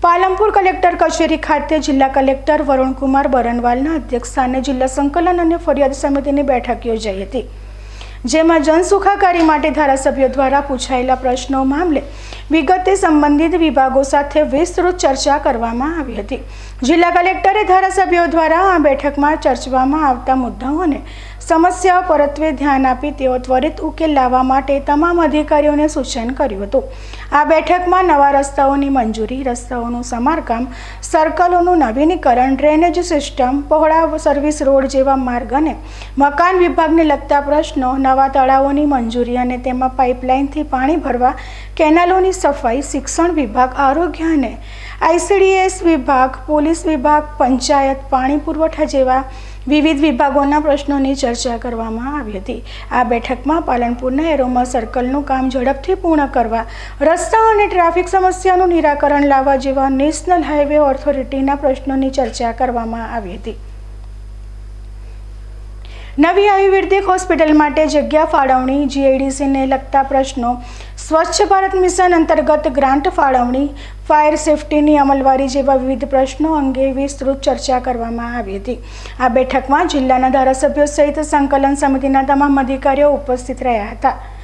Palanpur collector કચેરી ખાતે જિલ્લા કલેક્ટર વરુણકુમાર બરનવાલના અધ્યક્ષસ્થાને જિલ્લા સંકલન અને ફરિયાદ સમિતિની બેઠક યોજાઈ હતી, જેમાં જનસુખાકારી માટે ધારાસભ્યો દ્વારા પૂછાયેલા પ્રશ્નો મામલે વિગતે સંબંધિત વિભાગો સાથે વિસ્તૃત ચર્ચા કરવામાં આવી હતી। જિલ્લા કલેક્ટરે ધારાસભ્યો દ્વારા આ બેઠકમાં ચર્ચવામાં આવતા મુદ્દાઓને સમસ્યાઓ પરત્વે ધ્યાન આપી તેઓ ત્વરિત ઉકેલ લાવવા માટે તમામ અધિકારીઓને સૂચન કર્યું હતું। આ બેઠકમાં નવા રસ્તાઓની મંજૂરી, રસ્તાઓનું સમારકામ, સર્કલોનું નવીનીકરણ, ડ્રેનેજ સિસ્ટમ, પહોળા સર્વિસ રોડ જેવા માર્ગ અને મકાન વિભાગને લગતા પ્રશ્નો, નવા તળાવોની મંજૂરી અને તેમાં પાઇપલાઇનથી પાણી ભરવા, કેનાલોની સફાઈ, શિક્ષણ વિભાગ, આરોગ્ય અને ICDS વિભાગ, પોલીસ વિભાગ, પંચાયત, પાણી પુરવઠા જેવા વિવિધ વિભાગોના પ્રશ્નોની ચર્ચા કરવામાં આવી હતી। આ બેઠકમાં પાલનપુરના એરોમા સર્કલનું કામ ઝડપથી પૂર્ણ કરવા, રસ્તા અને ટ્રાફિક સમસ્યાનું નિરાકરણ લાવવા જેવા નેશનલ હાઈવે ઓથોરિટીના પ્રશ્નોની ચર્ચા કરવામાં આવી હતી। નવી આયુર્વેદિક હોસ્પિટલ માટે જગ્યા ફાળવણી, GIDCને લગતા પ્રશ્નો, સ્વચ્છ ભારત મિશન અંતર્ગત ગ્રાન્ટ ફાળવણી, ફાયર સેફટીની અમલવારી જેવા વિવિધ પ્રશ્નો અંગે વિસ્તૃત ચર્ચા કરવામાં આવી હતી। આ બેઠકમાં જિલ્લાના ધારાસભ્યો સહિત સંકલન સમિતિના તમામ અધિકારીઓ ઉપસ્થિત રહ્યા હતા।